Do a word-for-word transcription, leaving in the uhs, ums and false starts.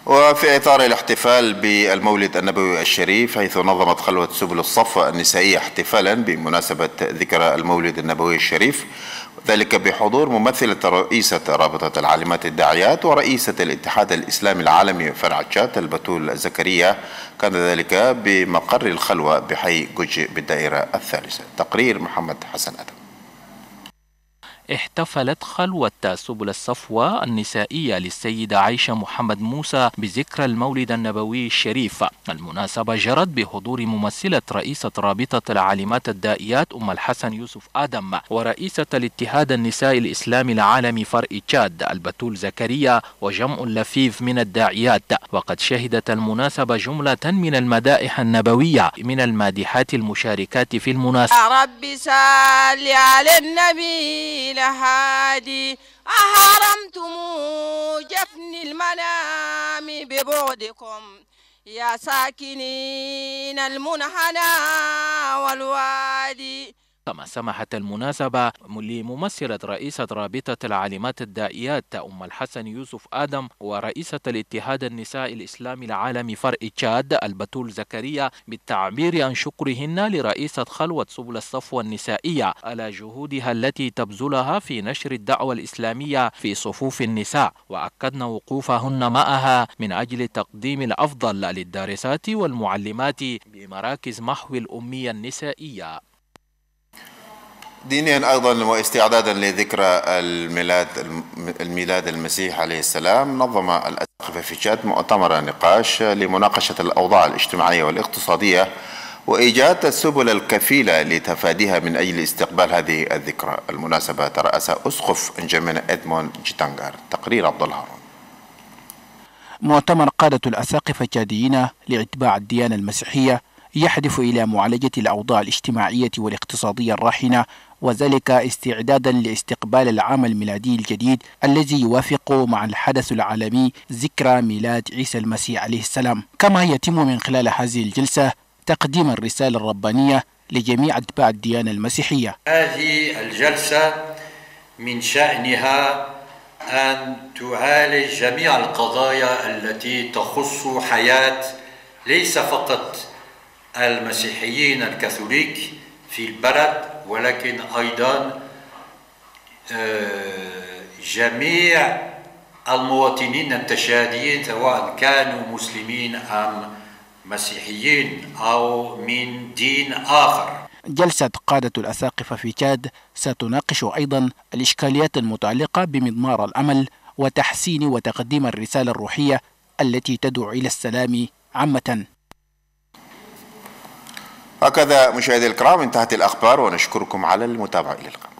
وفي إطار الاحتفال بالمولد النبوي الشريف، حيث نظمت خلوة سبل الصفوة النسائية احتفالا بمناسبة ذكرى المولد النبوي الشريف، ذلك بحضور ممثلة رئيسة رابطة العالمات الداعيات ورئيسة الاتحاد الإسلامي العالمي فرع تشاد البتول زكريا. كان ذلك بمقر الخلوة بحي جوجي بالدائرة الثالثة. تقرير محمد حسن أدم. احتفلت خلوة سبل الصفوة النسائية للسيدة عائشة محمد موسى بذكرى المولد النبوي الشريف. المناسبة جرت بحضور ممثلة رئيسة رابطة العالمات الدائيات أم الحسن يوسف آدم ورئيسة الاتحاد النسائي الإسلامي العالمي فرع تشاد البتول زكريا وجمع لفيف من الداعيات. وقد شهدت المناسبة جملة من المدائح النبوية من المادحات المشاركات في المناسبة. يا رب صل على النبي لهادي، أحرمتم جفن المنام ببعدكم يا ساكنين المنحنى والوادي. كما سمحت المناسبة لممثلة رئيسة رابطة العالمات الدائيات أم الحسن يوسف آدم ورئيسة الاتحاد النسائي الإسلامي العالمي فرع تشاد البتول زكريا بالتعبير عن شكرهن لرئيسة خلوة سبل الصفوة النسائية على جهودها التي تبذلها في نشر الدعوة الإسلامية في صفوف النساء، وأكدن وقوفهن معها من أجل تقديم الأفضل للدارسات والمعلمات بمراكز محو الأمية النسائية. دينيا أيضا واستعدادا لذكرى الميلاد الميلاد المسيح عليه السلام، نظم الأساقفة في تشاد مؤتمر نقاش لمناقشة الأوضاع الاجتماعية والاقتصادية وإيجاد السبل الكفيلة لتفاديها من أجل استقبال هذه الذكرى. المناسبة ترأس أسقف انجمين إدمون جيتانغار. تقرير عبد الله هارون. مؤتمر قادة الأساقفة التشاديين لاتباع الديانة المسيحية يهدف إلى معالجة الأوضاع الاجتماعية والاقتصادية الراهنة، وذلك استعدادا لاستقبال العام الميلادي الجديد الذي يوافق مع الحدث العالمي ذكرى ميلاد عيسى المسيح عليه السلام. كما يتم من خلال هذه الجلسة تقديم الرسالة الربانية لجميع أتباع الديانة المسيحية. هذه الجلسة من شأنها أن تعالج جميع القضايا التي تخص حياة ليس فقط المسيحيين الكاثوليك في البلد، ولكن أيضا جميع المواطنين التشاديين سواء كانوا مسلمين أم مسيحيين أو من دين آخر. جلسة قادة الأساقفة في تشاد ستناقش أيضا الإشكاليات المتعلقة بمضمار الأمل وتحسين وتقديم الرسالة الروحية التي تدعو إلى السلام عامة. هكذا مشاهدي الكرام انتهت الأخبار، ونشكركم على المتابعة. إلى اللقاء.